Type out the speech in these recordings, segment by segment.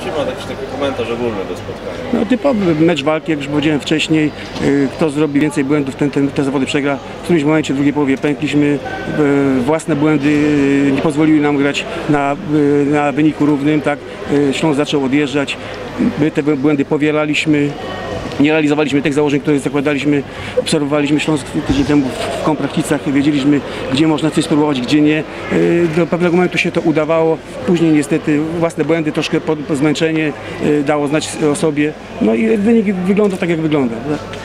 Prosimy o jakiś taki komentarz ogólny do spotkania. No typowy mecz walki, jak już powiedziałem wcześniej, kto zrobi więcej błędów, te zawody przegra. W którymś momencie w drugiej połowie pękliśmy, własne błędy nie pozwoliły nam grać na wyniku równym, tak? Śląsk zaczął odjeżdżać, my te błędy powielaliśmy. Nie realizowaliśmy tych założeń, które zakładaliśmy, obserwowaliśmy Śląsk tydzień temu w Komprachticach, wiedzieliśmy, gdzie można coś spróbować, gdzie nie. Do pewnego momentu się to udawało, później niestety własne błędy, troszkę zmęczenie dało znać o sobie, no i wynik wygląda tak, jak wygląda.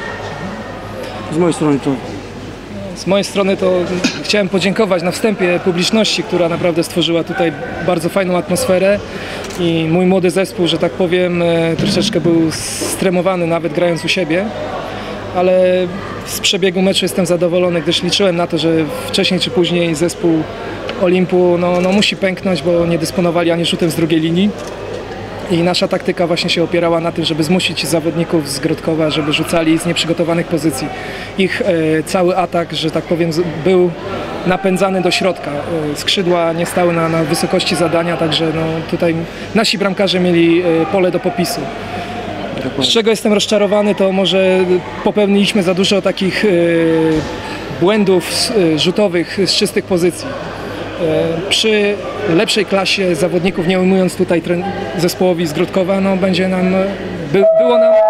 Z mojej strony to chciałem podziękować na wstępie publiczności, która naprawdę stworzyła tutaj bardzo fajną atmosferę i mój młody zespół, że tak powiem, troszeczkę był stremowany nawet grając u siebie, ale z przebiegu meczu jestem zadowolony, gdyż liczyłem na to, że wcześniej czy później zespół Olimpu musi pęknąć, bo nie dysponowali ani rzutem z drugiej linii. I nasza taktyka właśnie się opierała na tym, żeby zmusić zawodników z Grodkowa, żeby rzucali z nieprzygotowanych pozycji. Ich cały atak, że tak powiem, był napędzany do środka. Skrzydła nie stały na wysokości zadania, także tutaj nasi bramkarze mieli pole do popisu. Z czego jestem rozczarowany, to może popełniliśmy za dużo takich błędów rzutowych z czystych pozycji. Przy lepszej klasie zawodników, nie ujmując tutaj zespołowi z Grodkowa, będzie nam, było nam...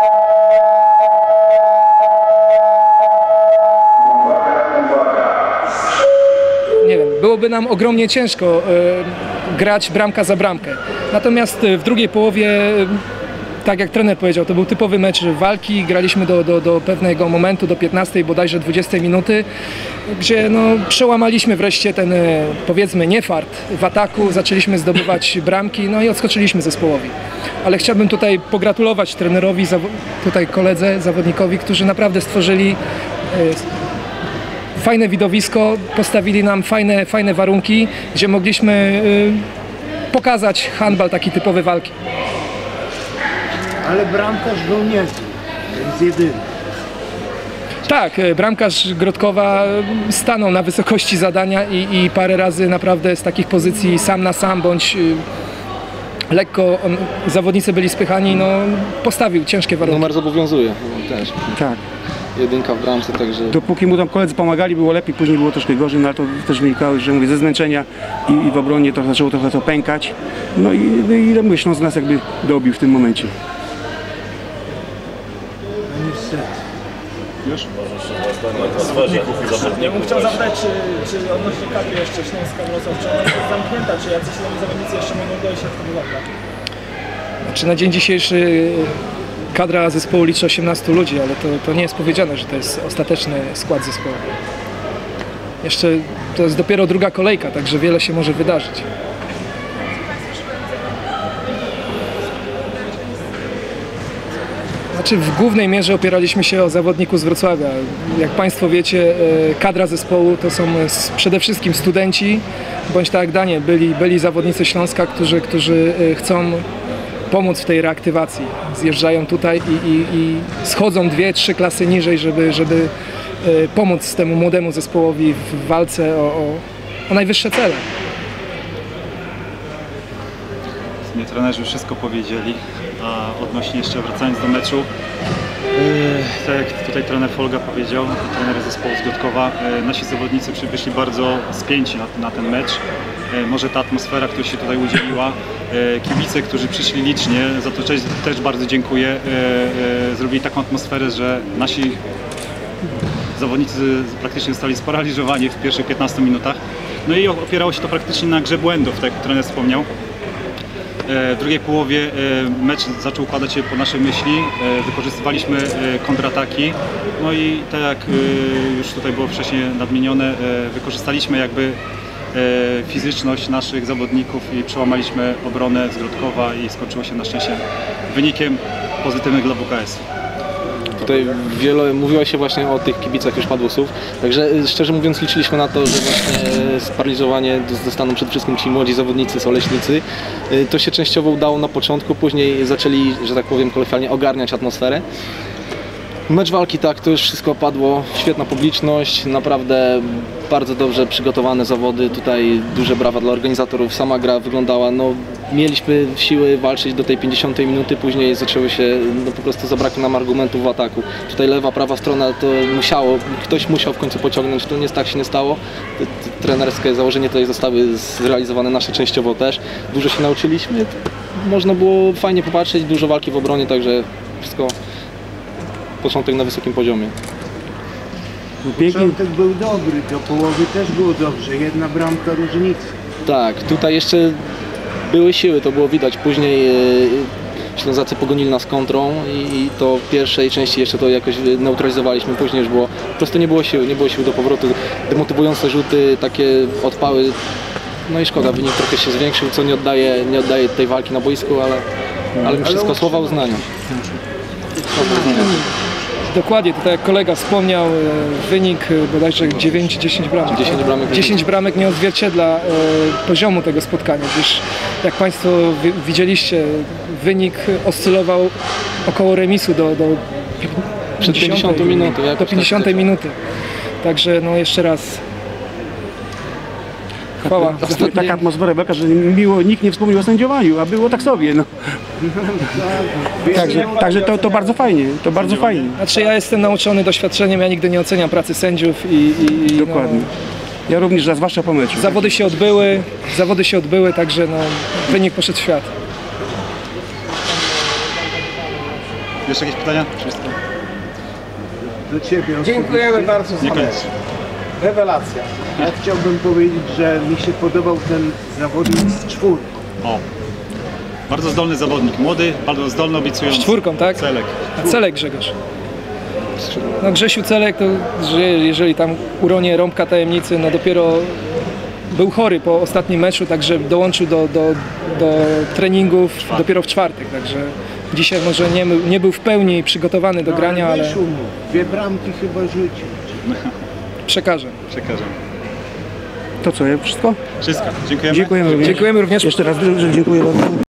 Nie wiem, byłoby nam ogromnie ciężko grać bramka za bramkę. Natomiast w drugiej połowie, tak jak trener powiedział, to był typowy mecz walki, graliśmy do pewnego momentu, do 15, bodajże 20 minuty, gdzie przełamaliśmy wreszcie ten, powiedzmy, niefart w ataku, zaczęliśmy zdobywać bramki, i odskoczyliśmy zespołowi. Ale chciałbym tutaj pogratulować trenerowi, tutaj koledze, zawodnikowi, którzy naprawdę stworzyli fajne widowisko, postawili nam fajne warunki, gdzie mogliśmy pokazać handbal taki typowy walki. Ale bramkarz był niezły, więc jedyny. Tak, bramkarz Grodkowa stanął na wysokości zadania i parę razy naprawdę z takich pozycji sam na sam, bądź lekko zawodnicy byli spychani, postawił ciężkie warunki. Numer zobowiązuje też. tak. Jedynka w bramce, także... Dopóki mu tam koledzy pomagali, było lepiej, później było troszkę gorzej, ale to też wynikało, że mówię, ze zmęczenia i w obronie to zaczęło trochę to pękać. I mówię, Śląsk nas jakby dobił w tym momencie. Już? Zawodników i zawodników. Chciał zapytać, czy odnośnie kadry jeszcze Śląska Wrocław, czy ona jest zamknięta, czy jacyś zawodnicy jeszcze mogą dojść w tym roku? Znaczy na dzień dzisiejszy kadra zespołu liczy 18 ludzi, ale to nie jest powiedziane, że to jest ostateczny skład zespołu. Jeszcze to jest dopiero druga kolejka, także wiele się może wydarzyć. Znaczy w głównej mierze opieraliśmy się o zawodników z Wrocławia. Jak Państwo wiecie, kadra zespołu to są przede wszystkim studenci, bądź tak jak Danie, byli zawodnicy Śląska, którzy chcą pomóc w tej reaktywacji. Zjeżdżają tutaj i schodzą 2-3 klasy niżej, żeby pomóc temu młodemu zespołowi w walce o najwyższe cele. Trenerzy już wszystko powiedzieli, a odnośnie jeszcze wracając do meczu, tak jak tutaj trener Folga powiedział, trener zespołu z Grodkowa, nasi zawodnicy wyszli bardzo spięci na ten mecz. Może ta atmosfera, która się tutaj udzieliła, kibice, którzy przyszli licznie, za to też bardzo dziękuję. Zrobili taką atmosferę, że nasi zawodnicy praktycznie zostali sparaliżowani w pierwszych 15 minutach. No i opierało się to praktycznie na grze błędów, tak jak trener wspomniał. W drugiej połowie mecz zaczął układać się po naszej myśli, wykorzystywaliśmy kontrataki, no i tak jak już tutaj było wcześniej nadmienione, wykorzystaliśmy jakby fizyczność naszych zawodników i przełamaliśmy obronę z Grodkowa i skończyło się na szczęście wynikiem pozytywnym dla WKS. Tutaj wiele mówiło się właśnie o tych kibicach, już padło słów, także szczerze mówiąc liczyliśmy na to, że właśnie sparaliżowanie dostaną przede wszystkim ci młodzi zawodnicy z Oleśnicy. To się częściowo udało na początku, później zaczęli, że tak powiem kolokwialnie, ogarniać atmosferę. Mecz walki, tak, to już wszystko padło. Świetna publiczność, naprawdę bardzo dobrze przygotowane zawody. Tutaj duże brawa dla organizatorów. Sama gra wyglądała, no mieliśmy siły walczyć do tej 50 minuty, później zaczęły się, no po prostu zabrakło nam argumentów w ataku. Tutaj lewa, prawa strona to ktoś musiał w końcu pociągnąć, to nie tak się nie stało. Trenerskie założenia tutaj zostały zrealizowane nasze częściowo też. Dużo się nauczyliśmy, można było fajnie popatrzeć, dużo walki w obronie, także wszystko początek na wysokim poziomie. Początek był dobry, do połowy też było dobrze, jedna bramka różnicy. Tak, tutaj jeszcze były siły, to było widać. Później Ślązacy pogonili nas kontrą i to w pierwszej części jeszcze to jakoś neutralizowaliśmy. Później już było, po prostu nie było sił do powrotu. Demotywujące rzuty, takie odpały. No i szkoda, wynik trochę się zwiększył, co nie oddaje tej walki na boisku, ale wszystko słowa uznania. Dokładnie, tutaj jak kolega wspomniał, wynik bodajże 9-10 bramek. 10 bramek nie odzwierciedla poziomu tego spotkania, gdyż jak Państwo widzieliście, wynik oscylował około remisu do 50 minuty. Do 50 minuty. Także no jeszcze raz chwała. Taka atmosfera była, że nikt nie wspomniał o sędziowaniu, a było tak sobie. No. Także to bardzo fajnie, to bardzo fajnie. Znaczy ja jestem nauczony doświadczeniem, ja nigdy nie oceniam pracy sędziów Dokładnie. Ja również, a zwłaszcza po meczu. Zawody się odbyły, także no, wynik poszedł w świat. Jeszcze jakieś pytania? Wszystko? Do Ciebie. Dziękujemy bardzo za mecz. Niekoniecznie. Rewelacja. Ja chciałbym powiedzieć, że mi się podobał ten zawodnik z czwórki. O, bardzo zdolny zawodnik, młody, bardzo zdolny, obiecujący. Z czwórką, tak? Celek. A Celek Grzegorz. No Grzesiu Celek, to że jeżeli tam uronię rąbka tajemnicy, no dopiero był chory po ostatnim meczu, także dołączył do treningów dopiero w czwartek, także dzisiaj może nie był w pełni przygotowany do grania, ale Wyszło mu. 2 bramki chyba rzucił. przekażę. Przekażę. To co, wszystko? Wszystko. Dziękujemy. Dziękujemy również. Dziękujemy również. Jeszcze raz dziękuję bardzo.